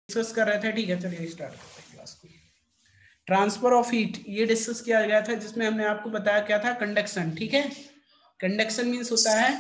Discuss कर रहे थे, ठीक है चलिए स्टार्ट करते हैं क्लास को। ट्रांसफर ऑफ हीट ये डिस्कस किया गया था, जिसमें हमने आपको बताया क्या था, कंडक्शन। ठीक है, कंडक्शन मींस होता है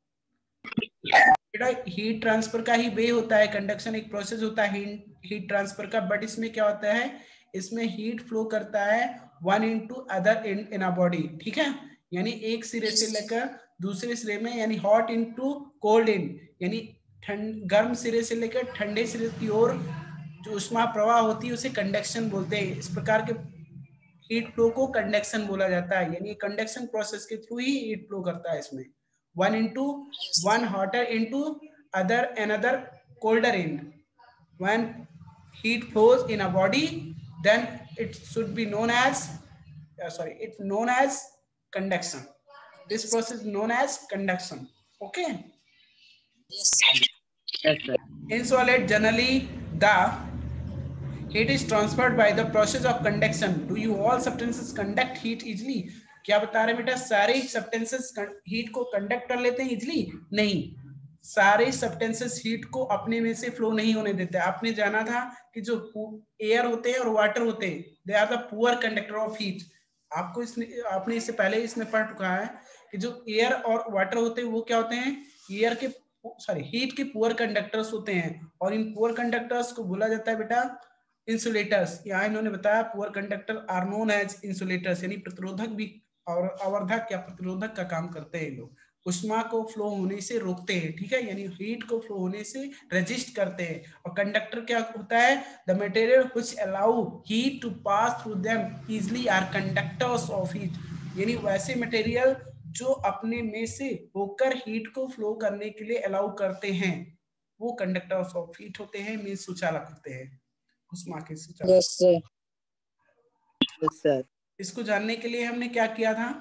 बेटा हीट ट्रांसफर का ही वे होता है। कंडक्शन एक प्रोसेस होता है हीट ट्रांसफर का, बट इसमें क्या होता है, इसमें हीट फ्लो करता है one into other in a body. ठीक है, यानी एक सिरे से लेकर दूसरे सिरे में, यानी हॉट इनटू कोल्ड इन, यानी गर्म सिरे से लेकर ठंडे सिरे की ओर जो उष्मा प्रवाह होती है उसे कंडक्शन बोलते हैं। इस प्रकार के हीट फ्लो को कंडक्शन बोला जाता है, यानी कंडक्शन प्रोसेस के थ्रू ही हीट फ्लो करता है। इसमें one hotter into other another colder end. When heat flows in a body, then it should be known as it's known as conduction. This process is known as conduction. Okay. Yes, sir. Yes, sir. In solid, generally the heat is transferred by the process of conduction. Do you all substances conduct heat easily? क्या बता रहे बेटा, सारे substances heat को conduct कर लेते हैं easily? नहीं, सारे सब्सटेंसेस हीट को अपने में से फ्लो नहीं होने देते। आपने जाना था कि जो एयर होते हैं और वाटर होते हैं, they are the poor conductor of heat. आपको आपने इससे पहले इसमें पढ़ चुका है कि जो एयर और वाटर होते हैं वो क्या होते हैं, एयर के हीट के पुअर कंडक्टर्स होते हैं, और इन पुअर कंडक्टर्स को बोला जाता है बेटा इंसुलेटर्स। यहाँ इन्होंने बताया poor conductor are known as insulators, यानी प्रतिरोधक भी और अवर्धक या प्रतिरोधक का काम करते हैं। लोग उष्मा को फ्लो होने से रोकते हैं, ठीक है, यानी हीट को फ्लो होने से रेजिस्ट करते हैं। और कंडक्टर क्या होता है, the material which allow heat to pass through them easily are conductors of heat, यानी वैसे मटेरियल जो अपने में से होकर हीट को फ्लो करने के लिए अलाउ करते हैं वो कंडक्टर्स ऑफ हीट होते हैं, मीन सुचालक होते हैं, उष्मा के सुचालक। Yes, sir. Yes, sir. इसको जानने के लिए हमने क्या किया था,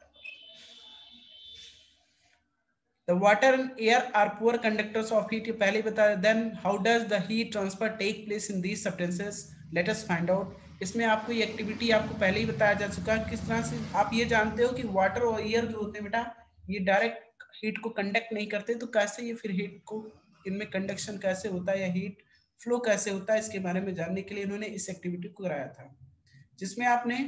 The water and air are poor conductors of heat, ये पहले बताया। Then how does the heat transfer take place in these substances? Let us find out. इसमें आपको ये एक्टिविटी आपको पहले ही बताया जा चुका है। किस तरह से आप ये जानते हो कि वाटर और एयर जो होते हैं बेटा, ये डायरेक्ट हीट को कंडक्ट नहीं करते, तो कैसे ये फिर हीट को, इनमें कंडक्शन कैसे होता है या हीट फ्लो कैसे होता है, इसके बारे में जानने के लिए इन्होंने इस एक्टिविटी को कराया था, जिसमें आपने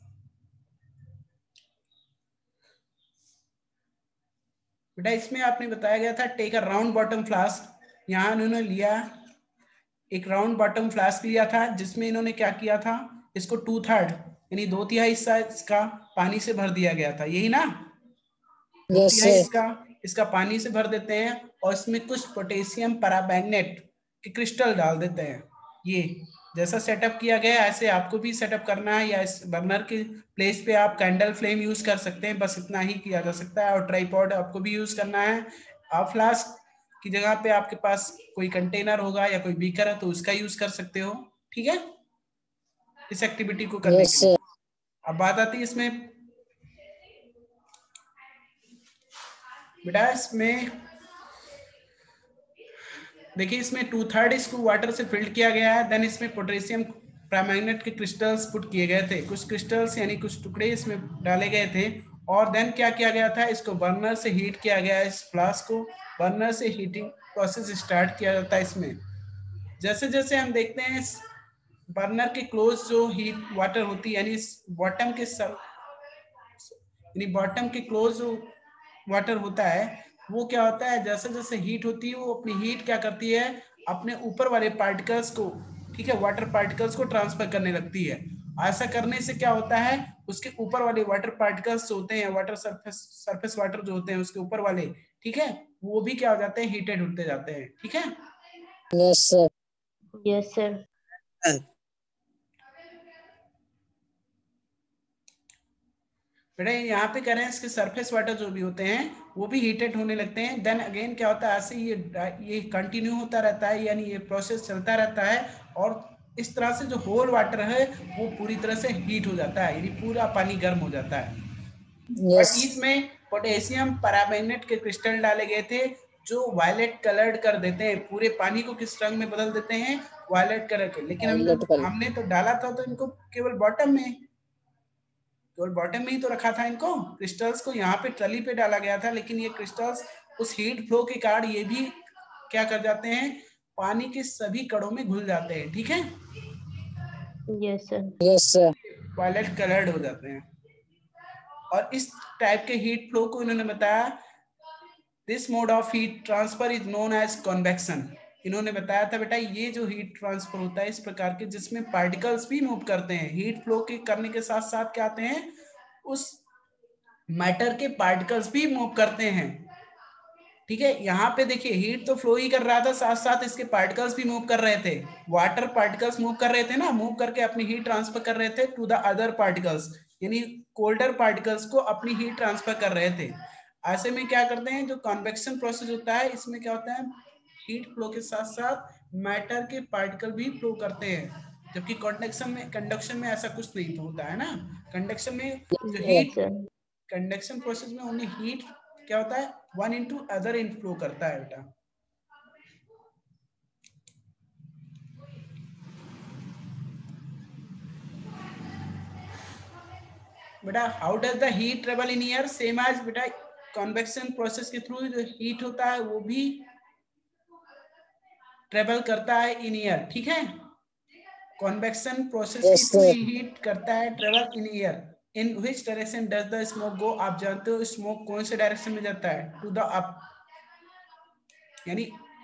बेटा इसमें आपने बताया गया था take a round bottom flask. यहाँ इन्होंने लिया एक राउंड बॉटम फ्लास्क लिया था, जिसमें इन्होंने क्या किया था, इसको 2/3 यानी 2/3 हिस्सा इसका पानी से भर दिया गया था, यही ना? 2/3 इसका पानी से भर देते हैं, और इसमें कुछ पोटेशियम परमैंगनेट के क्रिस्टल डाल देते हैं। ये जैसा सेटअप किया गया ऐसे आपको भी सेटअप करना है, या इस बर्नर के प्लेस पे आप कैंडल फ्लेम यूज कर सकते हैं, बस इतना ही किया जा सकता है। और ट्राइपॉड आपको भी यूज करना है। आप फ्लास्क की जगह पे आपके पास कोई कंटेनर होगा या कोई बीकर है तो उसका यूज कर सकते हो, ठीक है, इस एक्टिविटी को करने के लिए। अब बात आती है इसमें बेटा, इसमें देखिए इसमें 2/3 इसको वाटर से फिल्ड किया गया है। देन इसमें पोटेशियम परमैंगनेट के क्रिस्टल्स पुट किए गए थे, कुछ क्रिस्टल्स यानी कुछ टुकड़े इसमें डाले गए थे। और देन क्या किया गया था, इसको बर्नर से हीट किया गया। इस फ्लास्क को बर्नर से हीटिंग प्रोसेस स्टार्ट किया जाता है। इसमें जैसे जैसे हम देखते हैं बर्नर के क्लोज जो हीट वाटर होती है, यानी बॉटम के बॉटम के क्लोज जो वाटर होता है, वो क्या होता है, जैसे जैसे हीट होती है वो अपनी हीट क्या करती है, अपने ऊपर वाले पार्टिकल्स को, ठीक है, वाटर पार्टिकल्स को ट्रांसफर करने लगती है। ऐसा करने से क्या होता है, उसके ऊपर वाले वाटर पार्टिकल्स होते हैं, वाटर सरफेस वाटर जो होते हैं उसके ऊपर वाले, ठीक है, वो भी क्या हो जाते हैं, हीटेड होते जाते हैं, ठीक है। Yes, sir. Yes, sir. बेटा यहाँ पे कह रहे हैं इसके सरफेस वाटर जो भी होते हैं वो भी हीटेड होने लगते हैं। देन अगेन क्या होता है, ऐसे ये कंटिन्यू होता रहता है, यानी ये प्रोसेस चलता रहता है, और इस तरह से जो होल वाटर है वो पूरी तरह से हीट हो जाता है, यानी पूरा पानी गर्म हो जाता है। Yes. इसमें पोटेशियम परमैंगनेट के क्रिस्टल डाले गए थे जो वायलेट कलर्ड कर देते हैं, पूरे पानी को किस रंग में बदल देते हैं, वायलेट कलर के। लेकिन हमने तो डाला था तो इनको केवल बॉटम में ही तो रखा था इनको क्रिस्टल्स को, यहाँ पे ट्रली पे डाला गया था, लेकिन ये क्रिस्टल्स उस हीट फ्लो के कारण ये भी क्या कर जाते हैं, पानी के सभी कणों में घुल जाते हैं, ठीक है, yes sir. Yes sir. Violet coloured हो जाते हैं। और इस टाइप के हीट फ्लो को इन्होंने बताया, this mode of heat transfer is known as convection. इन्होंने बताया था बेटा ये जो हीट ट्रांसफर होता है इस प्रकार के जिसमें पार्टिकल्स भी मूव करते हैं, हीट फ्लो के करने के साथ साथ क्या आते हैं, उस मैटर के पार्टिकल्स भी मूव करते हैं, ठीक है। यहाँ पे देखिए हीट तो फ्लो ही कर रहा था, साथ साथ इसके पार्टिकल्स भी मूव कर रहे थे, वाटर पार्टिकल्स मूव कर रहे थे ना, मूव करके अपनी हीट ट्रांसफर कर रहे थे टू द अदर पार्टिकल्स, यानी कोल्डर पार्टिकल्स को अपनी हीट ट्रांसफर कर रहे थे। ऐसे में क्या करते हैं, जो कन्वेक्शन प्रोसेस होता है इसमें क्या होता है, हीट फ्लो के साथ साथ मैटर के पार्टिकल भी फ्लो करते हैं, जबकि कंडक्शन में ऐसा कुछ नहीं होता है ना। कंडक्शन में जो हीट, कंडक्शन प्रोसेस में ओनली हीट क्या होता है, one into other in flow करता है बेटा। बेटा how does the heat travel in air, same as बेटा कन्वेक्शन प्रोसेस के थ्रू जो हीट होता है वो भी ट्रेवल करता है इन एयर, ठीक है। कन्वेक्शन प्रोसेस के थ्रू हीट करता है travel in air. In which direction does the smoke go, आप जानते हो स्मोक कौन से डायरेक्शन में जाता है, टू द अप, यानी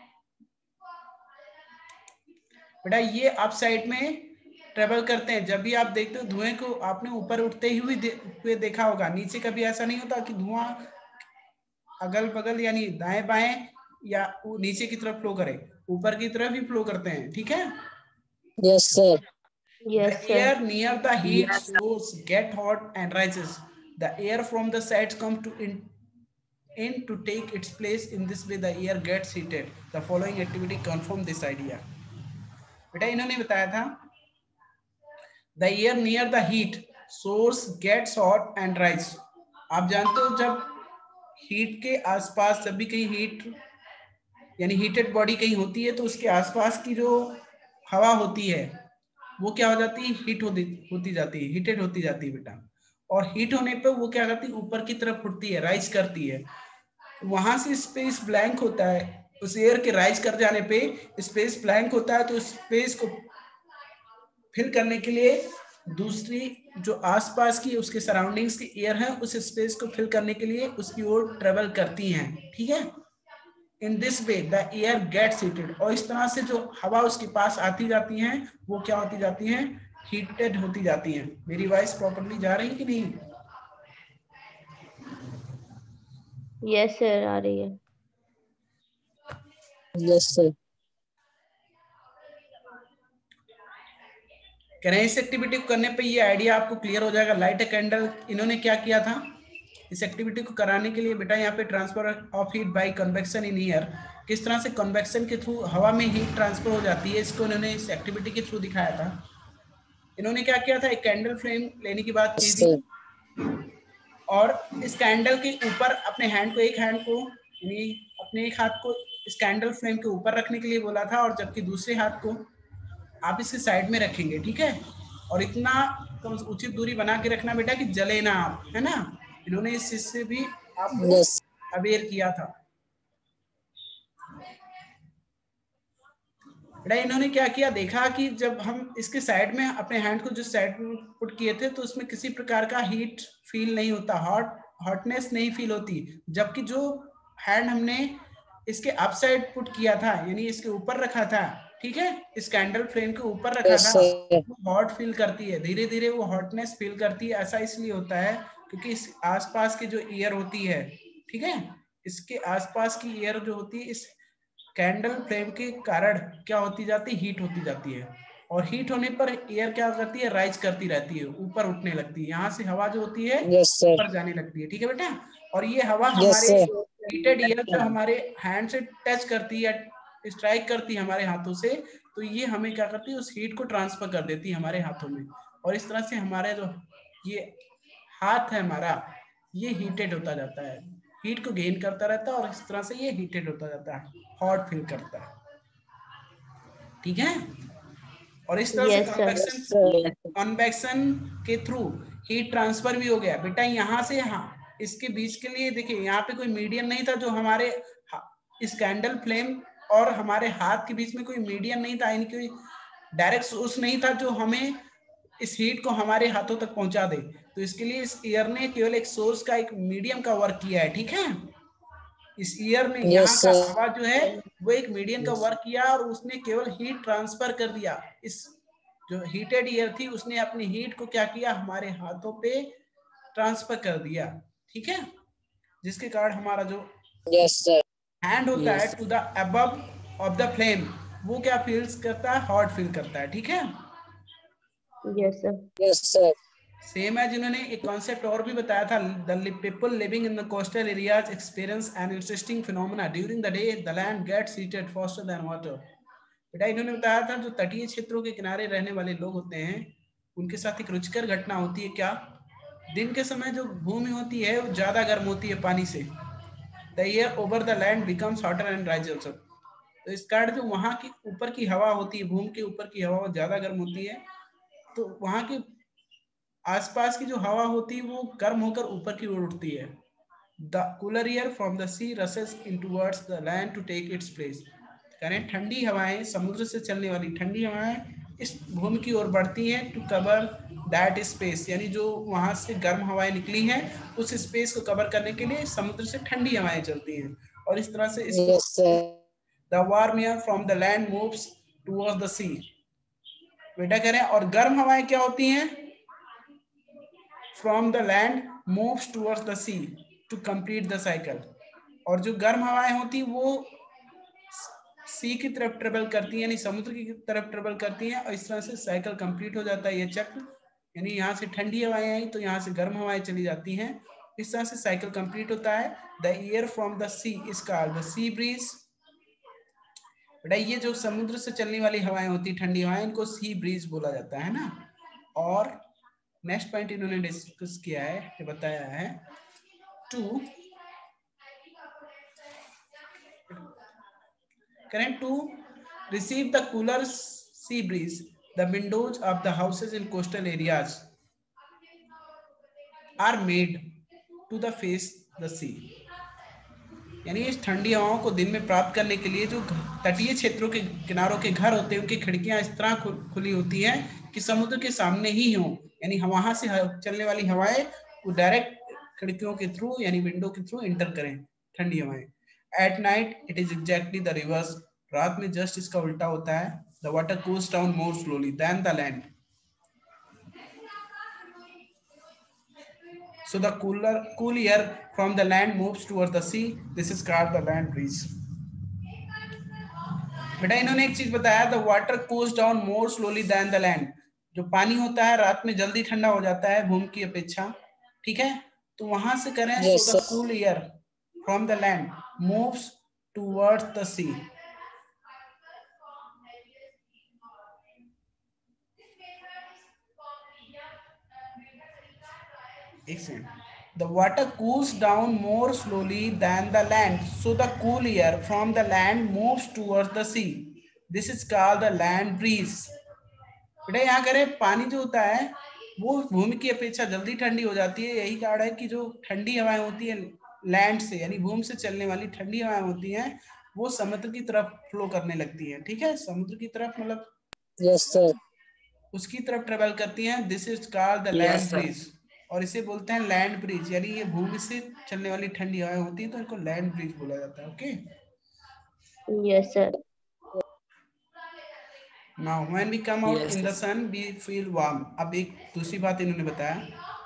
बेटा ये अप साइड में ट्रेवल करते हैं। जब भी आप देखते हो धुएं को आपने ऊपर उठते ही हुए देखा होगा, नीचे कभी ऐसा नहीं होता कि धुआं अगल बगल यानी दाएं बाएं या नीचे की तरफ फ्लो करे, ऊपर की तरफ भी फ्लो करते हैं, ठीक है। Yes sir. Yes, The sir. air near the heat source get hot and rises. The air from the sides come to in to take its place. In this way, the air gets heated. The following activity confirm this idea. बेटा इन्होंने बताया था, the air near the heat source gets hot and rise. आप जानते हो जब heat के आसपास जब भी कहीं हीट यानी हीटेड बॉडी कहीं होती है तो उसके आसपास की जो हवा होती है वो क्या हो जाती है, हीट होती जाती है, हीटेड होती जाती है बेटा। और हीट होने पे वो क्या करती है, ऊपर की तरफ उठती है, राइज करती है। वहां से स्पेस ब्लैंक होता है, उस एयर के राइज कर जाने पे स्पेस ब्लैंक होता है, तो स्पेस को फिल करने के लिए दूसरी जो आसपास की उसके सराउंडिंग्स की एयर है उस स्पेस को फिल करने के लिए उसकी ओर ट्रेवल करती हैं, ठीक है। In this way the air gets heated, और इस तरह से जो हवा उसके पास आती जाती हैं वो क्या होती जाती हैं, हीटेड होती जाती हैं। मेरी वॉइस प्रॉपर्ली जा रही कि नहीं? Yes, sir. आ रही है। Yes sir. कह रहे हैं इस एक्टिविटी को करने पे ये आइडिया आपको क्लियर हो जाएगा। लाइट ए कैंडल, इन्होंने क्या किया था इस एक्टिविटी को कराने के लिए, बेटा यहाँ पे transfer of heat by convection in air, किस तरह से कन्वेक्शन के थ्रू हवा में हीट ट्रांसफर हो जाती है, इसको इन्होंने इस एक्टिविटी के थ्रू दिखाया था। इन्होंने क्या किया था, एक कैंडल फ्लेम लेने की बात की थी और इस कैंडल के ऊपर अपने हैंड को, एक हैंड को यानी अपने एक हाथ को इस कैंडल फ्लेम के ऊपर रखने के लिए बोला था, और जबकि दूसरे हाथ को आप इसके साइड में रखेंगे, ठीक है। और इतना कम उचित दूरी बना के रखना बेटा कि जले ना आप, है ना। इन्होंने इस चीज से भी आपको अवेयर किया था। बेटा इन्होंने क्या किया, देखा कि जब हम इसके साइड में अपने हैंड को जिस साइड में पुट किए थे तो उसमें किसी प्रकार का हीट फील नहीं होता, हॉटनेस नहीं फील होती, जबकि जो हैंड हमने इसके अप साइड पुट किया था यानी इसके ऊपर रखा था, ठीक है, इस कैंडल फ्लेम के ऊपर रखा था, वो हॉट फील करती है, धीरे धीरे वो हॉटनेस फील करती है। ऐसा इसलिए होता है क्योंकि इस आसपास की जो एयर होती है, ठीक है, इसके आसपास की एयर जो होती है इस कैंडल फ्लेम के कारण क्या होती जाती है, हीट होती जाती है। और हीट होने पर एयर क्या करती है, राइज करती रहती है, ऊपर उठने लगती है, यहाँ से हवा जो होती है ऊपर जाने लगती है, ठीक है बेटा। और ये हवा हमारे हीटेड एयर जो हमारे हैंड से टच करती है, स्ट्राइक करती है हमारे हाथों से, तो ये हमें क्या करती है, उस हीट को ट्रांसफर कर देती है हमारे हाथों में, और इस तरह से हमारे जो ये हाथ है हमारा ये हीटेड होता जाता है, हीट को गेन करता रहता है, और इस तरह से ये हीटेड होता जाता है, हॉट फील करता है, ठीक है। और इस तरह से कन्वेक्शन के थ्रू हीट ट्रांसफर भी हो गया बेटा। यहाँ से इसके बीच के लिए देखिए यहाँ पे कोई मीडियम नहीं था जो हमारे इस कैंडल फ्लेम और हमारे हाथ के बीच में कोई मीडियम नहीं था, यानी कोई डायरेक्ट सोर्स नहीं था जो हमें इस हीट को हमारे हाथों तक पहुंचा दे। तो इसके लिए इस ईयर ने केवल एक सोर्स का, एक मीडियम का वर्क किया है, ठीक है। इस ईयर में Yes, यहाँ का sir. हवा जो है वो एक मीडियम का Yes. वर्क किया और उसने केवल हीट ट्रांसफर कर दिया। इस जो हीटेड ईयर थी उसने अपनी हीट को क्या किया, हमारे हाथों पे ट्रांसफर कर दिया, ठीक है। जिसके कारण हमारा जो Yes, sir. हैंड होता है Yes. To the above of the flame, वो क्या फील्स करता है, हॉट फील करता है, ठीक है। Yes, sir. Yes, sir. Same है, जिन्होंने एक कॉन्सेप्ट और भी बताया था, the people living in the coastal areas experience an interesting phenomena during the day, the land gets heated faster than water. बेटा इन्होंने बताया था जो तटीय क्षेत्रों के किनारे रहने वाले लोग होते हैं उनके साथ एक रुचिकर घटना होती है। क्या? दिन के समय जो भूमि होती है वो ज्यादा गर्म होती है पानी से। The air over the land becomes hotter and rise also. तो इस कारण जो वहां की ऊपर की हवा होती है, भूमि के ऊपर की हवा ज्यादा गर्म होती है, तो वहां के आसपास की जो हवा होती है वो गर्म होकर ऊपर की ओर उठती है। The cooler air from the sea rushes in towards the land to take its place. करें ठंडी हवाएं, समुद्र से चलने वाली ठंडी हवाएं इस भूमि की ओर बढ़ती हैं टू कवर दैट स्पेस, यानी जो वहां से गर्म हवाएं निकली हैं उस स्पेस को कवर करने के लिए समुद्र से ठंडी हवाएं चलती हैं और इस तरह से इसको Yes, sir. The warm air from the land moves towards the sea. बेटा कह रहे हैं और गर्म हवाएं क्या होती हैं, from the land moves towards the sea to complete the cycle. और जो गर्म हवाएं होती वो सी की तरफ ट्रेवल करती है, यानी समुद्र की तरफ ट्रेवल करती हैं और इस तरह से साइकिल कंप्लीट हो जाता है ये चक्र। यानी यहाँ से ठंडी हवाएं आई तो यहाँ से गर्म हवाएं चली जाती हैं, इस तरह से साइकिल कंप्लीट होता है। The air from the sea is called the sea breeze. बेटा ये जो समुद्र से चलने वाली हवाएं होती है, ठंडी हवाएं, इनको सी ब्रीज बोला जाता है ना। और नेक्स्ट पॉइंट इन्होंने डिस्कस किया है, ये बताया है to current to receive the cooler sea breeze, the windows of the houses in coastal areas are made to the face the sea। यानी इस ठंडी हवाओं को दिन में प्राप्त करने के लिए जो तटीय क्षेत्रों के किनारों के घर होते हैं उनकी खिड़कियां इस तरह खुली होती हैं कि समुद्र के सामने ही हो, यानी वहां से चलने वाली हवाएं वो डायरेक्ट खिड़कियों के थ्रू यानी विंडो के थ्रू एंटर करें ठंडी हवाएं। At night it is exactly the reverse. रात में जस्ट इसका उल्टा होता है। The water cools down more slowly than the land, so the cool air from the land moves towards the sea, this is called the land breeze। बेटा इन्होंने एक चीज बताया, the water cools down more slowly than the land. जो पानी होता है रात में जल्दी ठंडा हो जाता है भूमि की अपेक्षा, ठीक है। तो वहां से करें Yes, so the sir. Cool air from the land moves towards the sea. एक second. The water cools down more slowly than the land, so the cool air from the land moves towards the sea. This is called the land breeze। बेटा यहाँ करें पानी जो होता है वो भूमि की अपेक्षा जल्दी ठंडी हो जाती है। यही कारण है कि जो ठंडी हवाएं होती है लैंड से यानी भूमि से चलने वाली ठंडी हवाएं होती हैं वो समुद्र की तरफ फ्लो करने लगती है, ठीक है। समुद्र की तरफ मतलब Yes, sir. उसकी तरफ ट्रेवल करती हैं। This is called the Yes, land sir. Breeze और इसे बोलते हैं लैंड ब्रिज। यानी ये भूमि से चलने वाली ठंडी हवाएं होती हैं तो इनको लैंड ब्रिज बोला जाता है। Okay, Yes, sir. Now when we come out Yes, in the sir. Sun we feel warm. अब एक दूसरी बात इन्होंने बताया,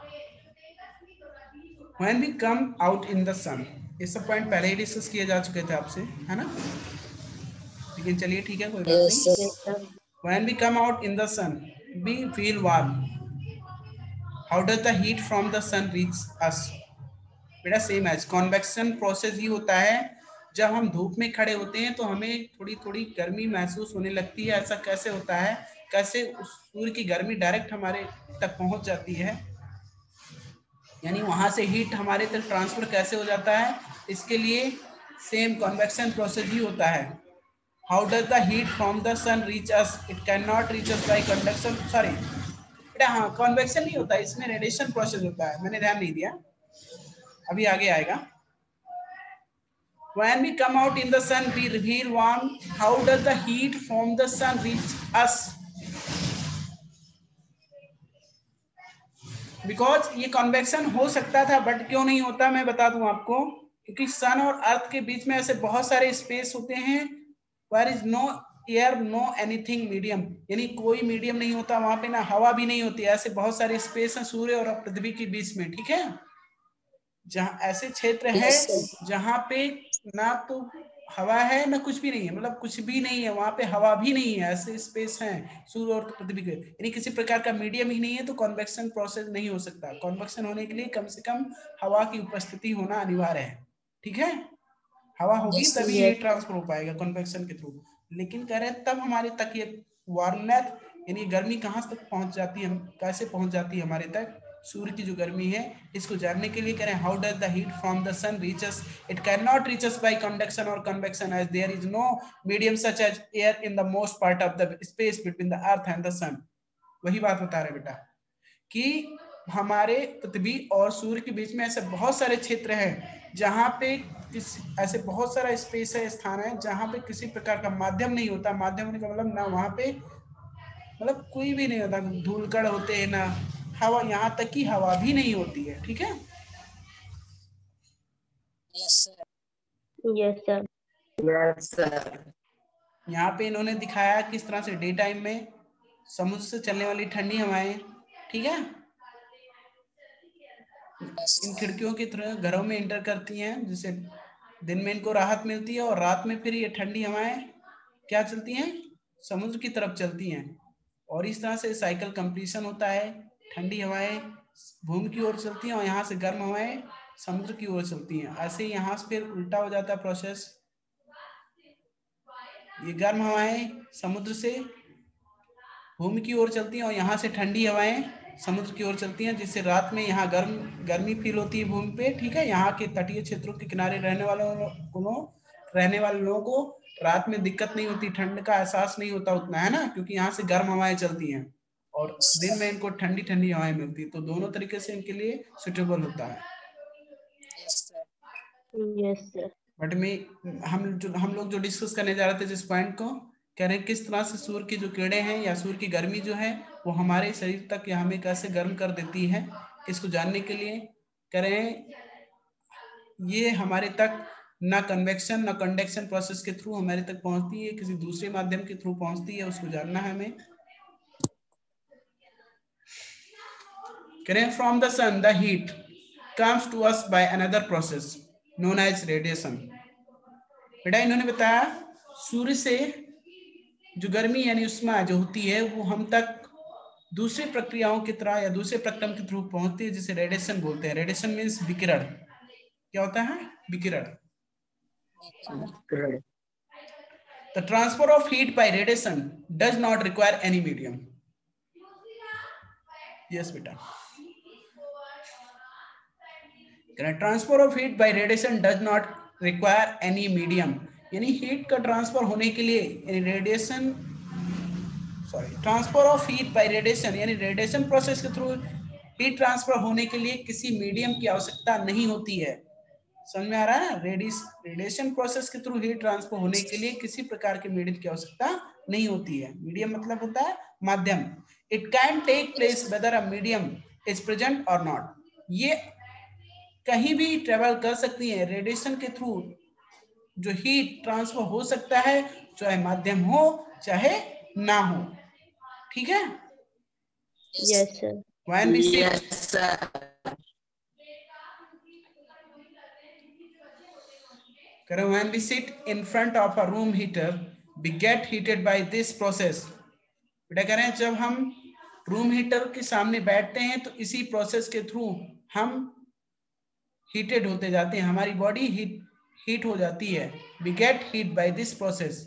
when we come out in the sun, ये सब पॉइंट पहले ही डिस्कस किए जा चुके थे आपसे, है ना। लेकिन चलिए ठीक है, कोई बात Yes, नहीं। sir. Yes, sir. When we come out in the sun we feel warm. How does the heat from the sun reach us? बेटा सेम एज कॉन्वेक्शन प्रोसेस ही होता है। जब हम धूप में खड़े होते हैं तो हमें थोड़ी थोड़ी गर्मी महसूस होने लगती है। ऐसा कैसे होता है, कैसे उस सूर्य की गर्मी डायरेक्ट हमारे तक पहुंच जाती है, यानी वहां से हीट हमारे तक ट्रांसफर कैसे हो जाता है, इसके लिए सेम कॉन्वेक्शन प्रोसेस ही होता है। How does the heat from the sun reach us? It can not reach us by conduction, sorry बेटा, हाँ कॉन्वेक्शन नहीं होता, इसमें रेडिएशन प्रोसेस होता है। मैंने ध्यान नहीं दिया, अभी आगे आएगा। When we come out in the sun, we reveal warm. How does the heat from the sun reach us? Because ये कन्वेक्शन हो सकता था, बट क्यों नहीं होता मैं बता दूं आपको, क्योंकि सन और अर्थ के बीच में ऐसे बहुत सारे स्पेस होते हैं, where is no air no anything medium, यानी कोई मीडियम नहीं होता वहां पे, ना हवा भी नहीं होती, ऐसे बहुत सारे स्पेस हैं सूर्य और पृथ्वी के बीच में, ठीक है। जहाँ ऐसे क्षेत्र है Yes, sir. जहाँ पे ना तो हवा है ना कुछ भी नहीं है, मतलब कुछ भी नहीं है वहां पे, हवा भी नहीं है, ऐसे स्पेस हैं सूर्य और पृथ्वी के, यानी किसी प्रकार का मीडियम ही नहीं है, तो कन्वेक्शन प्रोसेस नहीं हो सकता। कन्वेक्शन होने के लिए कम से कम हवा की उपस्थिति होना अनिवार्य है, ठीक है। हवा होगी Yes, sir. तभी Yes, हीट ट्रांसफर हो पाएगा कन्वेक्शन के थ्रू। लेकिन कह रहे हैं तब हमारे तक ये वार्मनेस यानी गर्मी कहाँ तक पहुंच जाती है, कैसे पहुंच जाती है हमारे तक, सूर्य की जो गर्मी है, इसको जानने के लिए कह रहे हैं how does the heat from the sun reaches, it can not reaches by conduction और convection as there is no medium such as air in the most part of the space between the earth and the sun. वही बात बता रहे बेटा कि हमारे पृथ्वी और सूर्य के बीच में ऐसे बहुत सारे क्षेत्र हैं जहाँ पे ऐसे बहुत सारा स्पेस है, स्थान है जहाँ पे किसी प्रकार का माध्यम नहीं होता। माध्यम होने का मतलब ना वहाँ पे मतलब कोई भी नहीं होता, धूलकण होते हैं ना हवा, यहाँ तक कि हवा भी नहीं होती है, ठीक है। Yes, sir. yes, sir. Yes, sir. यहाँ पे इन्होंने दिखाया किस तरह से डे टाइम में समुद्र से चलने वाली ठंडी हवाएं, ठीक है, Yes, इन sir. खिड़कियों की तरह घरों में एंटर करती हैं, जिससे दिन में इनको राहत मिलती है और रात में फिर ये ठंडी हवाएं क्या चलती हैं, समुद्र की तरफ चलती हैं, और इस तरह से साइकिल कंप्लीशन होता है। ठंडी हवाएं भूमि की ओर चलती हैं और यहाँ से गर्म हवाएं समुद्र की ओर चलती हैं। ऐसे ही यहाँ से फिर उल्टा हो जाता है प्रोसेस, ये गर्म हवाएं समुद्र से भूमि की ओर चलती हैं और यहाँ से ठंडी हवाएं समुद्र की ओर चलती हैं, जिससे रात में यहाँ गर्मी फील होती है भूमि पे, ठीक है। यहाँ के तटीय क्षेत्रों के किनारे रहने वाले लोगों को रात में दिक्कत नहीं होती, ठंड का एहसास नहीं होता उतना, है ना, क्योंकि यहाँ से गर्म हवाएं चलती हैं और दिन में इनको ठंडी ठंडी हवाएं मिलती है, तो दोनों तरीके से इनके लिए सुटेबल होता है। Yes, sir. Yes, sir. But में हम लोग जो डिस्कस करने जा रहे थे जिस पॉइंट को, कह रहे हैं किस तरह से सूर्य की जो किरणें हैं या सूर्य की गर्मी जो है वो हमारे शरीर तक या हमें कैसे गर्म कर देती है, इसको जानने के लिए कह रहे हैं ये हमारे तक ना कन्वेक्शन ना कंडक्शन प्रोसेस के थ्रू हमारे तक पहुंचती है, किसी दूसरे माध्यम के थ्रू पहुंचती है, उसको जानना है हमें। कह रहे हैं from the sun the heat comes to us by another process known as radiation. बेटा इन्होंने बताया सूर्य से जो गर्मी यानी उष्मा जो होती है वो हम तक दूसरी प्रक्रियाओं की तरह या दूसरे प्रक्रम के थ्रू पहुंचती है, जिसे रेडिएशन बोलते हैं। रेडिएशन मीन्स विकिरण। क्या होता है विकिरण? Good. The transfer of heat by radiation does not require any medium. Yes बेटा, transfer of heat by radiation does not require any medium, यानी हीट का ट्रांसफर होने के लिए radiation transfer of heat by radiation यानी रेडिएशन प्रोसेस के through heat transfer होने के लिए किसी मीडियम की आवश्यकता नहीं होती है। समझ में आ रहा है? रेडिएशन प्रोसेस के थ्रू हीट ट्रांसफर होने के लिए किसी प्रकार के मीडियम की आवश्यकता नहीं होती है। मीडियम मतलब होता है माध्यम। It can take place whether a medium is present और नॉट। ये कहीं भी ट्रेवल कर सकती है रेडिएशन के थ्रू, जो हीट ट्रांसफर हो सकता है चाहे माध्यम हो चाहे ना हो, ठीक है। Yes, sir. When we sit, Yes, sir. when we sit in front of a room heater, we get heated by this process। बेटा कह रहे हैं जब हम रूम हीटर के सामने बैठते हैं तो इसी प्रोसेस के थ्रू हम हीटेड होते जाते हैं, हमारी बॉडी हीट हो जाती है। we get heat by this process।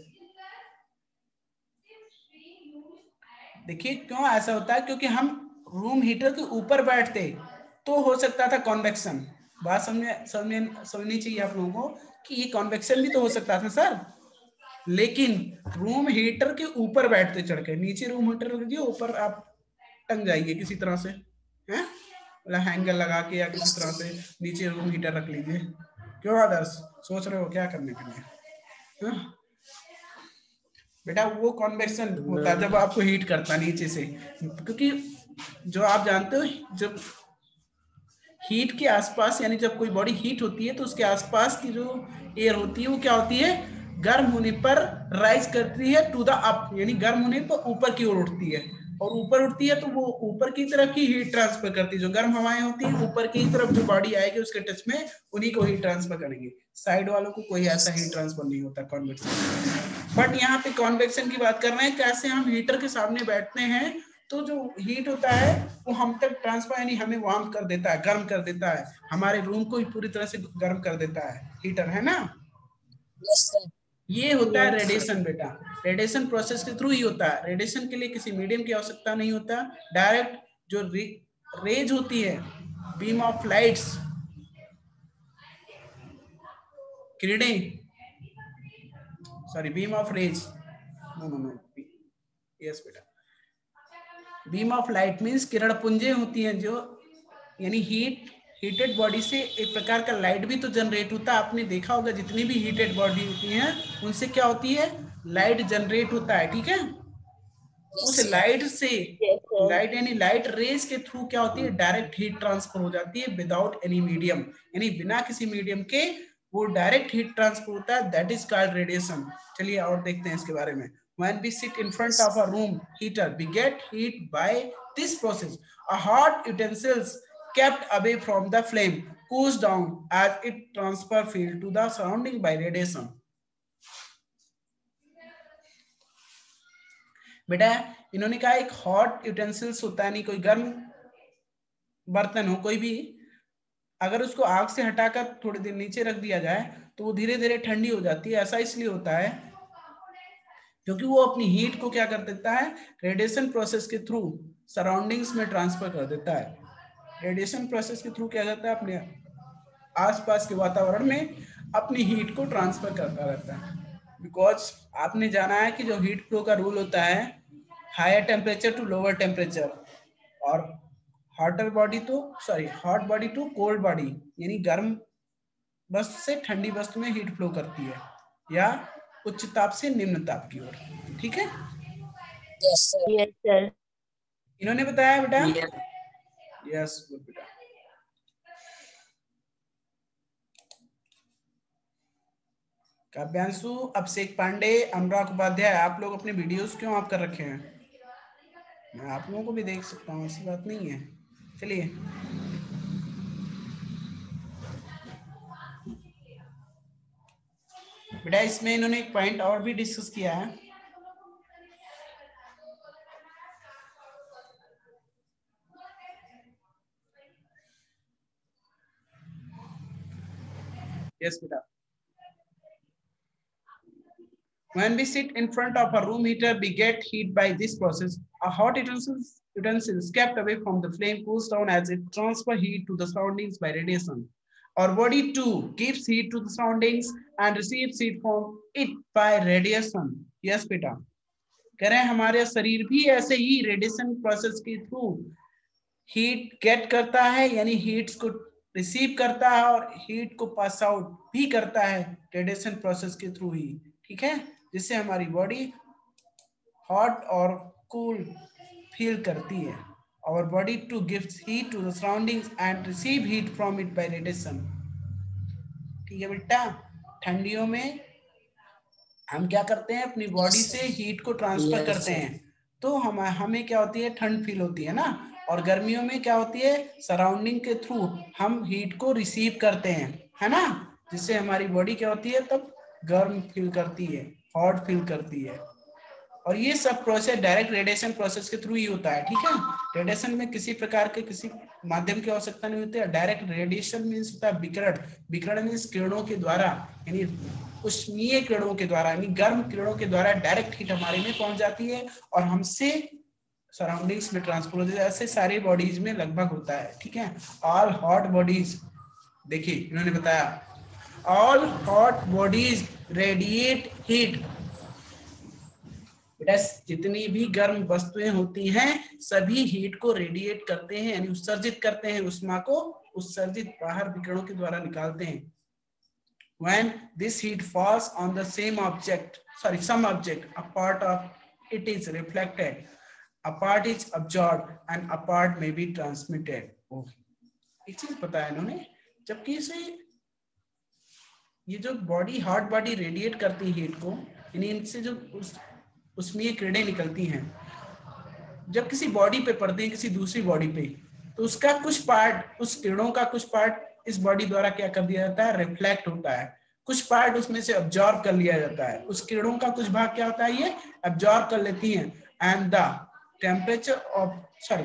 देखिए क्यों ऐसा होता है, क्योंकि हम रूम हीटर के ऊपर बैठते तो हो सकता था कॉन्वेक्शन। बात समझनी चाहिए आप लोगों को कि ये कॉन्वेक्शन भी तो हो सकता था सर, लेकिन रूम हीटर के ऊपर बैठते चढ़ के, नीचे रूम हीटर रख दिए, ऊपर आप टंग जाइए किसी तरह से, हैं, मतलब हैंगर लगा के या किसी तरह से नीचे रूम हीटर रख लीजिए, क्यों आदर्श, सोच रहे हो क्या करने के लिए? हाँ? बेटा वो कॉन्वेक्शन होता है जब आपको हीट करता नीचे से, क्योंकि जो आप जानते हो जब हीट के आसपास, यानी जब कोई बॉडी हीट होती है तो उसके आसपास की जो एयर होती है वो क्या होती है, गर्म होने पर राइज करती है टू द अप, यानी गर्म होने पर ऊपर की ओर उठती है, और ऊपर उठती है तो वो ऊपर की तरफ की हीट ट्रांसफर करती है। जो गर्म हवाएं होती है ऊपर की तरफ जो बॉडी आएगी उसके टच में उन्हीं को हीट ट्रांसफर करेंगे, साइड वालों को कोई ऐसा हीट ट्रांसफर नहीं होता कॉन्वेक्शन। बट यहाँ पे कॉन्वेक्शन की बात कर रहे हैं, कैसे हम हीटर के सामने बैठते हैं तो जो हीट होता है वो हम तक ट्रांसफर, यानी हमें वार्म कर देता है, गर्म कर देता है, हमारे रूम को ही पूरी तरह से गर्म कर देता है हीटर, है ना? Yes sir. ये होता है Yes. रेडिएशन बेटा, रेडिएशन प्रोसेस के थ्रू ही होता है। रेडिएशन के लिए किसी मीडियम की आवश्यकता नहीं होता, डायरेक्ट जो रेज होती है, बीम ऑफ लाइट्स, किरणें, sorry beam of rays, no yes बेटा, बीम ऑफ लाइट मीन्स किरण पुंजें होती हैं जो, यानी हीटेड बॉडी से एक प्रकार का लाइट भी तो जनरेट होता है। आपने देखा होगा जितनी भी हीटेड बॉडी होती है उनसे क्या होती है, लाइट जनरेट होता है, ठीक है? उस लाइट से, Yes, sir. लाइट यानी लाइट रेज के थ्रू क्या होती है, डायरेक्ट हीट ट्रांसफर हो जाती है विदाउट एनी मीडियम, यानी बिना किसी मीडियम के वो डायरेक्ट हीट ट्रांसफर होता है, दैट इज कॉल्ड रेडिएशन। चलिए और देखते हैं इसके बारे में। When we sit in front of a room heater, we get heat by this process. A hot utensils kept away from the flame cools down as it transfer field to the surrounding by radiation. बेटा इन्होंने कहा एक hot utensils होता है, नहीं कोई गर्म बर्तन हो कोई भी, अगर उसको आग से हटाकर थोड़ी देर नीचे रख दिया जाए तो वो धीरे धीरे ठंडी हो जाती है। ऐसा इसलिए होता है क्योंकि वो अपनी हीट को क्या कर देता है, रेडिएशन प्रोसेस के थ्रू सराउंडिंग्स में ट्रांसफर कर देता है। रेडिएशन प्रोसेस के थ्रू क्या करता है, अपने आसपास के वातावरण में अपनी हीट को ट्रांसफर करता रहता है। बिकॉज आपने जाना है कि जो हीट फ्लो का रूल होता है, higher temperature to lower temperature, और hotter body to sorry hot body to cold body, यानी गर्म वस्तु से ठंडी वस्तु में हीट फ्लो करती है, या उच्च ताप से निम्न ताप की ओर, ठीक है? Yes sir. Yes, sir. इन्होंने बताया बेटा, यस गुड बेटा। काव्यांशु, अभिषेक पांडे, अनुराग उपाध्याय, आप लोग अपने वीडियोस क्यों ऑफ कर रखे हैं? मैं आप लोगों को भी देख सकता हूँ, ऐसी बात नहीं है। चलिए बेटा, इसमें इन्होंने एक पॉइंट और भी डिस्कस किया है। यस बेटा, when we sit in front of a room heater, we get heat by this process. A hot utensils kept away from the flame cools down as it transfers heat to the surroundings by radiation. Our body too gives heat to the surroundings and receives heat from it by radiation. Yes, बेटा, कह रहे हैं हमारे शरीर भी ऐसे ही radiation process के थ्रू हीट गेट करता है, यानी हीट्स को रिसीव करता है और हीट को पास आउट भी करता है रेडिएशन प्रोसेस के थ्रू ही, ठीक है? जिससे हमारी बॉडी हॉट और कूल फील करती है। Our body too gives heat to the surroundings and receive heat from it by radiation. ठीक है बेटा, ठंडियों में हम क्या करते हैं, अपनी बॉडी से हीट को ट्रांसफर करते हैं, तो हमें क्या होती है, ठंड फील होती है ना। और गर्मियों में क्या होती है, सराउंडिंग के थ्रू हम हीट को रिसीव करते हैं, है ना, जिससे हमारी बॉडी क्या होती है, तब गर्म फील करती है, हॉट फील करती है। और ये सब प्रोसेस डायरेक्ट रेडिएशन प्रोसेस के थ्रू ही होता है, ठीक है? रेडिएशन में किसी प्रकार के किसी माध्यम की आवश्यकता नहीं होती है। डायरेक्ट रेडिएशन मीन्स होता है विकिरण। विकिरण मीन्स किरणों के द्वारा, यानी उष्मीय किरणों के द्वारा, यानी गर्म किरणों के द्वारा डायरेक्ट हीट हमारे में पहुंच जाती है और हमसे सराउंडिंग्स में ट्रांसफर होती है। ऐसे सारे बॉडीज में लगभग होता है, ठीक है? ऑल हॉट बॉडीज, देखिए इन्होंने बताया all hot bodies radiate heat. बेटा जितनी भी गर्म वस्तुएं होती हैं सभी हीट को रेडिएट करते हैं, यानी उत्सर्जित करते हैं, उष्मा को उत्सर्जित बाहर विकिरणों के द्वारा निकालते हैं। When this heat falls on the same object, sorry, some object, a part of it is reflected, a part is absorbed, and a part may be transmitted. Oh, एक चीज पता है इन्होंने, जबकि इसे ये जो बॉडी हॉट बॉडी रेडिएट करती है हीट को, यानी इनसे जो उसमें ये किरणें निकलती हैं, जब किसी बॉडी पे पड़ती है किसी दूसरी बॉडी पे, तो उसका कुछ पार्ट, उस किरणों का कुछ पार्ट इस बॉडी द्वारा क्या कर दिया जाता है, रिफ्लेक्ट होता है, कुछ पार्ट उसमें से अब्जॉर्ब कर लिया जाता है, उस किरणों का कुछ भाग क्या होता है, ये अब्जॉर्ब कर लेती हैं, and the temperature of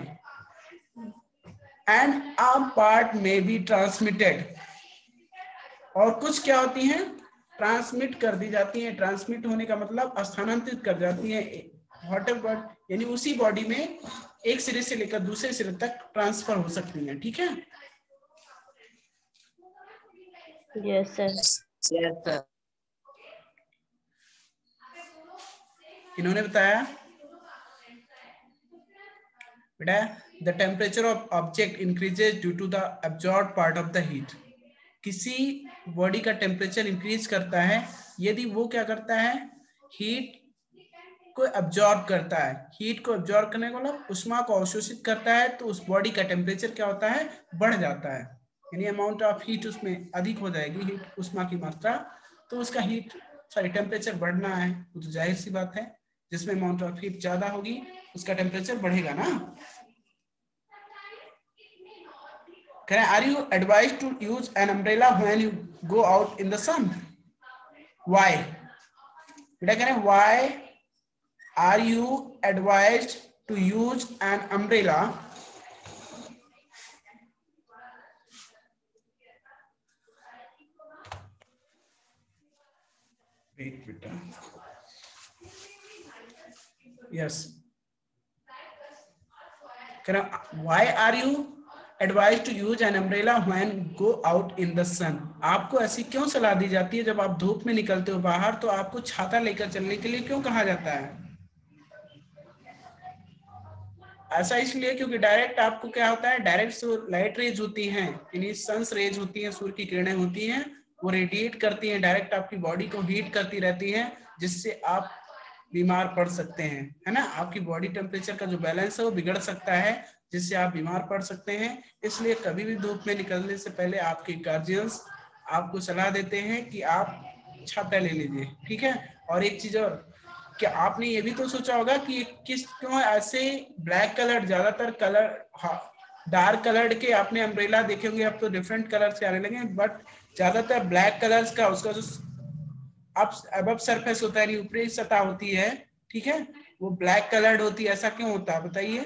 and a part में बी ट्रांसमिटेड, और कुछ क्या होती हैं, ट्रांसमिट कर दी जाती हैं। ट्रांसमिट होने का मतलब स्थानांतरित कर जाती हैं, व्हाटएवर, यानी उसी बॉडी में एक सिरे से लेकर दूसरे सिरे तक ट्रांसफर हो सकती हैं। ठीक है, Yes, sir. Yes, sir. इन्होंने बताया बेटा, the temperature of object increases due to the absorb part of the heat. किसी बॉडी का टेम्परेचर इंक्रीज करता है यदि वो क्या करता है, हीट को अब्जॉर्ब करता है। हीट को अब्जॉर्ब करने का मतलब उष्मा को अवशोषित करता है, तो उस बॉडी का टेम्परेचर क्या होता है, बढ़ जाता है, यानी अमाउंट ऑफ हीट उसमें अधिक हो जाएगी, हीट उष्मा की मात्रा, तो उसका हीट सॉरी टेम्परेचर बढ़ना है, वो तो जाहिर सी बात है, जिसमें अमाउंट ऑफ हीट ज्यादा होगी उसका टेम्परेचर बढ़ेगा ना। कह रहे हैं, are you advise to use an umbrella when you go out in the sun? Why? बेटा कह रहे हैं, why are you advised to use an umbrella wait beta yes why are you advised to use an umbrella when go out in the sun? आपको ऐसी क्यों सलाह दी जाती है जब आप धूप में निकलते हो बाहर, तो आपको छाता लेकर चलने के लिए क्यों कहा जाता है? ऐसा इसलिए क्योंकि डायरेक्ट आपको क्या होता है, डायरेक्ट लाइट रेज होती हैं, यानी सन्स रेज होती हैं, सूर्य की किरणें होती हैं, वो रेडिएट करती हैं, डायरेक्ट आपकी बॉडी को हीट करती रहती हैं, जिससे आप बीमार पड़ सकते हैं, है ना। आपकी बॉडी टेम्परेचर का जो बैलेंस है वो बिगड़ सकता है, जिससे आप बीमार पड़ सकते हैं। इसलिए कभी भी धूप में निकलने से पहले आपके गार्जियंस आपको सलाह देते हैं कि आप छाता ले लीजिए। ठीक है, और एक चीज और, क्या आपने ये भी तो सोचा होगा कि किस क्यों ऐसे ब्लैक कलर, ज्यादातर कलर डार्क कलर्ड के आपने अम्ब्रेला देखे होंगे, अब तो डिफरेंट कलर्स के आने लगे, बट ज्यादातर ब्लैक कलर्स का उसका जो अब सरफेस होता है, ऊपरी सतह होती है, ठीक है, वो ब्लैक कलर्ड होती है। ऐसा क्यों होता है बताइए?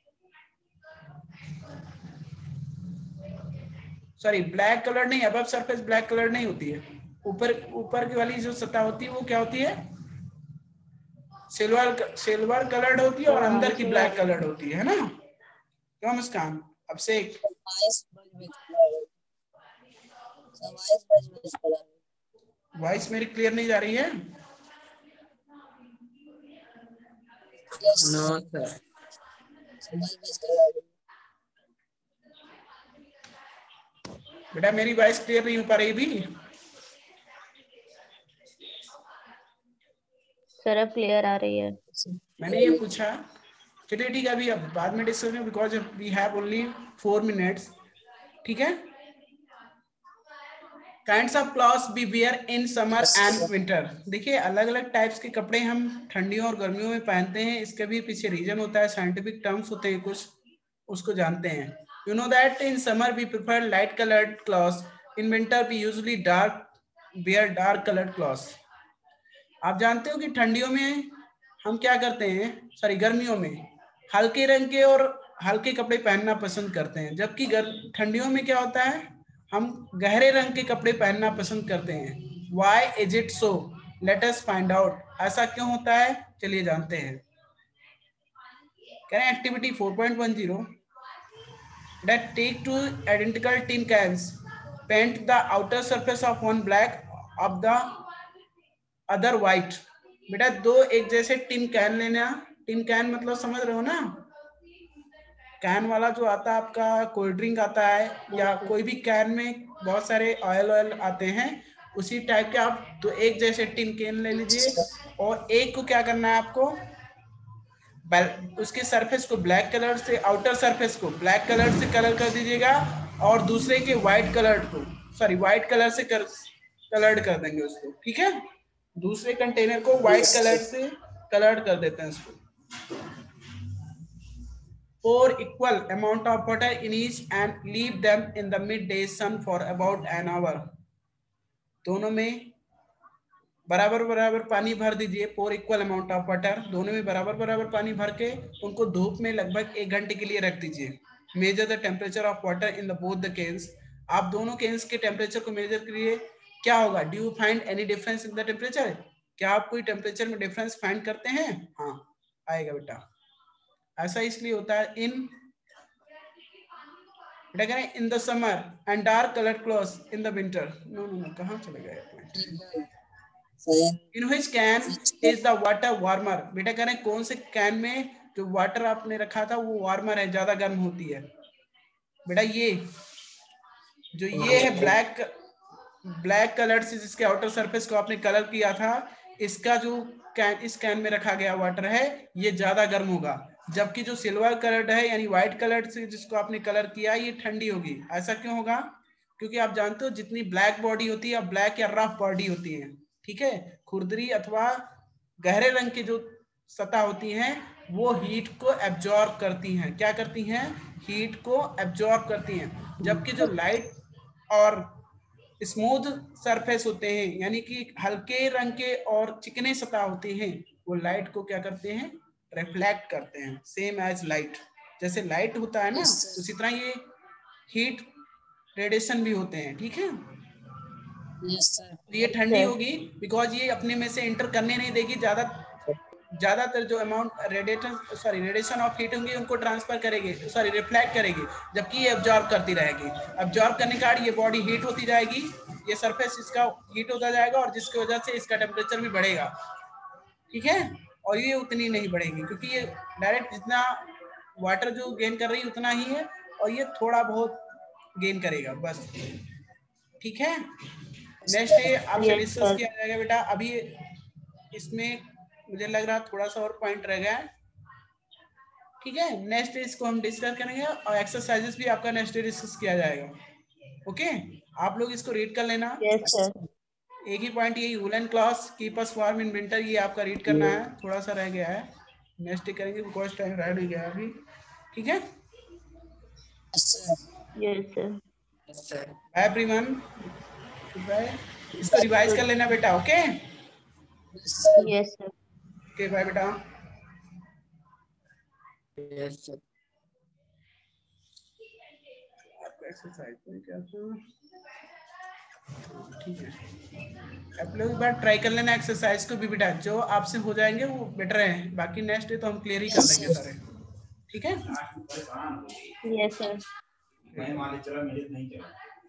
सॉरी, ब्लैक कलर नहीं, अब सरफेस ब्लैक कलर नहीं होती है, ऊपर की वाली जो सतह होती है वो क्या होती है, सिल्वर कलर्ड होती है, और अंदर की ब्लैक कलर्ड होती है ना। क्यों मुस्कान? अब से वॉइस मेरी क्लियर नहीं जा रही है? No sir. बेटा मेरी वॉइस क्लियर नहीं हो पा रही भी? सर अब क्लियर आ रही है। मैंने ये पूछा, चलिए ठीक है, अभी अब बाद में डिस्कस करेंगे, because we have only 4 minutes. ठीक है, kinds of clothes we wear in summer and winter. देखिए अलग अलग टाइप्स के कपड़े हम ठंडियों और गर्मियों में पहनते हैं, इसके भी पीछे रीजन होता है, साइंटिफिक टर्म्स होते हैं कुछ, उसको जानते हैं। You know that in summer we prefer light coloured clothes, in winter we usually wear dark coloured clothes. आप जानते हो कि ठंडियों में हम क्या करते हैं, सॉरी गर्मियों में हल्के रंग के और हल्के कपड़े पहनना पसंद करते हैं, जबकि ठंडियों में क्या होता है, हम गहरे रंग के कपड़े पहनना पसंद करते हैं। Why is it so? Let us find out. ऐसा क्यों होता है, चलिए जानते हैं। कह रहे हैं activity 4.10, that take 2 identical tin cans, paint the outer surface of one black of the other white। बेटा दो एक जैसे टिन कैन लेना, टिन कैन मतलब समझ रहे हो ना, कैन वाला जो आता है आपका कोल्ड ड्रिंक आता है, या कोई भी कैन में बहुत सारे ऑयल आते हैं, उसी टाइप के आप तो एक जैसे टिन कैन ले लीजिए और एक को क्या करना है आपको, उसके सरफेस को ब्लैक कलर से, आउटर सरफेस को ब्लैक कलर से कलर कर दीजिएगा और दूसरे के व्हाइट कलर को, सॉरी व्हाइट कलर से कलर्ड कर देंगे उसको, ठीक है। दूसरे कंटेनर को व्हाइट कलर से कलर्ड कर देते हैं इसको। Pour equal amount of water in each and leave them in the midday sun for about an hour. दोनों में बराबर बराबर पानी भर दीजिए। Pour equal amount of water, दोनों में बराबर बराबर पानी भर के उनको धूप में लगभग 1 घंटे के लिए रख दीजिए। Measure the temperature of water in the both the cans, आप दोनों केन्स के टेम्परेचर को मेजर करिए। क्या होगा, do you find any difference in the temperature, क्या आप कोई टेम्परेचर में डिफरेंस फाइंड करते हैं? हाँ आएगा बेटा। ऐसा इसलिए होता है इन बेटा करें in the summer and dark coloured clothes in the winter. No no no, कहाँ चले गए? In which can is the water warmer, बेटा करें कौन से कैन में जो वाटर आपने रखा था वो वार्मर है, ज्यादा गर्म होती है? बेटा ये जो ये है ब्लैक कलर से जिसके आउटर सरफेस को आपने कलर किया था, इसका जो कैन, इस कैन में रखा गया वाटर है ये ज्यादा गर्म होगा, जबकि जो सिल्वर कलर्ड है यानी व्हाइट कलर से जिसको आपने कलर किया ये ठंडी होगी। ऐसा क्यों होगा? क्योंकि आप जानते हो जितनी ब्लैक बॉडी होती है, ब्लैक या रफ बॉडी होती है, ठीक है, खुरदरी अथवा गहरे रंग की जो सतह होती हैं वो हीट को एब्जॉर्ब करती हैं। क्या करती हैं? हीट को एब्जॉर्ब करती हैं। जबकि जो लाइट और स्मूथ सरफेस होते हैं यानी कि हल्के रंग के और चिकने सतह होते हैं, वो लाइट को क्या करते हैं? रिफ्लेक्ट करते हैं, सेम एज लाइट। जैसे लाइट होता है ना, उसी तरह ये हीट रेडिएशन भी होते हैं, ठीक है। ये ठंडी होगी बिकॉज ये अपने में से इंटर करने नहीं देगी, ज्यादातर जो अमाउंट रेडिएशन ऑफ हीट होंगी उनको ट्रांसफर करेगी, रिफ्लेक्ट करेगी, जबकि ये एब्जॉर्ब करती रहेगी। एब्जॉर्ब करने के बाद ये बॉडी हीट होती जाएगी, ये सरफेस इसका हीट होता जाएगा और जिसकी वजह से इसका टेम्परेचर भी बढ़ेगा, ठीक है। और ये उतनी नहीं बढ़ेगी क्योंकि ये डायरेक्ट जितना वाटर जो गेन कर रही है उतना ही है और ये थोड़ा बहुत गेन करेगा बस, ठीक है। नेक्स्ट डे आपसे डिस्कस किया जाएगा बेटा। अभी इसमें मुझे लग रहा थोड़ा सा और पॉइंट रह गया है, ठीक है। नेक्स्ट डे इसको हम डिस्कस करेंगे और एक्सरसाइजेस भी आपका नेक्स्ट डे डिस्कस किया जाएगा, ओके। आप लोग इसको रीड कर लेना। Yes sir. एक ही पॉइंट यही, woollen clothes keep us warm in winter, ये आपका रीड करना है, थोड़ा सा रह गया है, नेक्स्ट डे करेंगे बिकॉज टाइम रह नहीं गया अभी, ठीक है। Yes sir. एवरीवन बाय, इसको रिवाइज कर लेना बेटा, okay. Yes sir. Okay bye बेटा। Yes, sir. एक्सरसाइज में क्या था, ठीक है। आप लोग एक बार ट्राई कर लेना एक्सरसाइज को भी बेटा, जो आपसे हो जाएंगे वो बेटर है, बाकी नेक्स्ट डे तो हम क्लियर ही कर देंगे सारे, ठीक है। Yes sir. मैं मान चला मेरे नहीं चला,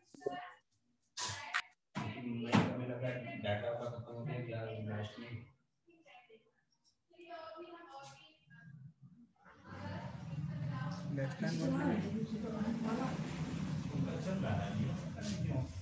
मैं लगा डाटा का खत्म हो गया क्या लास्ट में। Left hand